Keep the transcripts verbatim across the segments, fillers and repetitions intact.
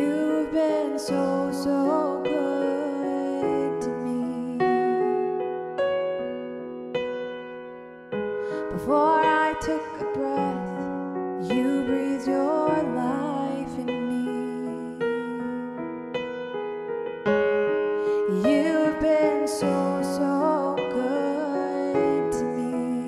You've been so, so good to me. Before I took a breath, you breathed your life in me. You've been so, so good to me.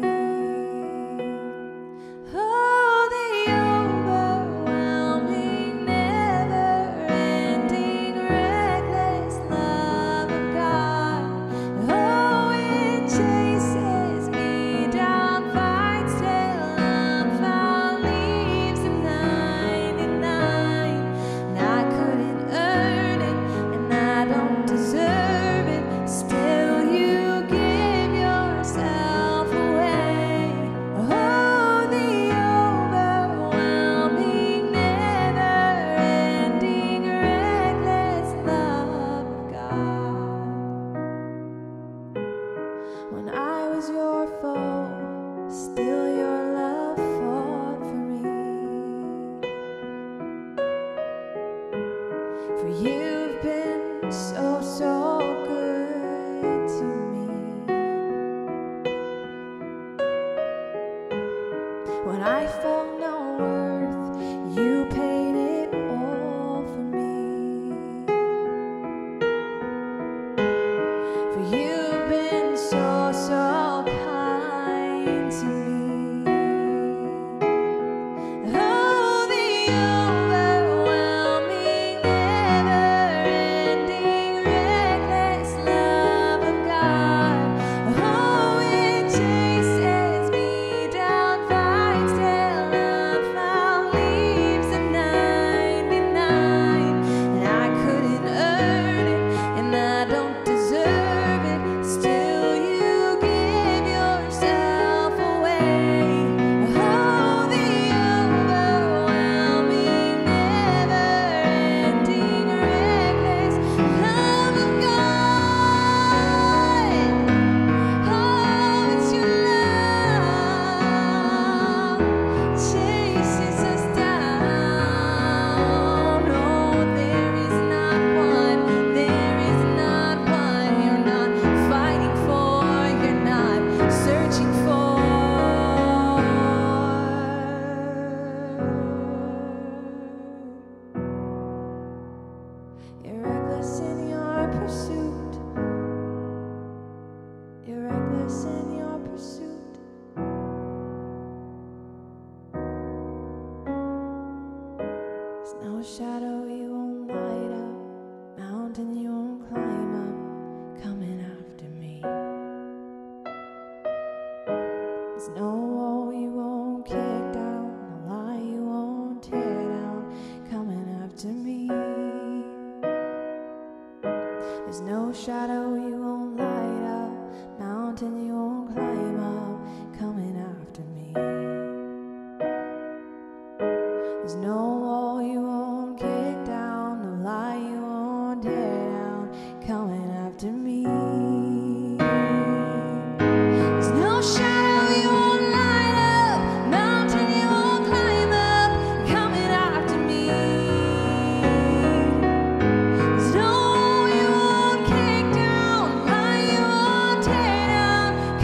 Oh, the overwhelming, never-ending, reckless love of God. Oh, it chases me down, fights till I'm found, leaves the ninety-nine. And I couldn't earn it, and I don't deserve it. Still, you give yourself away. Oh, the overwhelming, never-ending, reckless love of God. When I was your foe, still your love fought for me. For you've been so, so good to me. When I felt no worth, you paid it all for me. For you've been so, so kind to me. Oh, the overwhelming, never-ending, reckless love of God. Oh, it chases me down, fights till I'm found, leaves the ninety-nine. And I couldn't earn it, and I don't deserve it. Still, you give yourself away. Oh, the overwhelming, never-ending, reckless love of God. Oh, it's your love chases us down. Oh, there is not one, there is not one you're not fighting for, you're not searching for. You're reckless in your pursuit. You're reckless in your pursuit. There's no shadow you won't light up, mountain you won't climb up, coming after me. There's no wall you won't kick down, no lie you won't tear down, coming after me. There's no shadow you won't light up, mountain you won't climb up, coming after me. There's no wall you won't kick down, no lie you won't tear down, coming after me. There's no shadow you won't light up, mountain you won't climb up, coming after me. There's no wall you won't kick down, lie you won't tear down,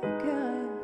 good.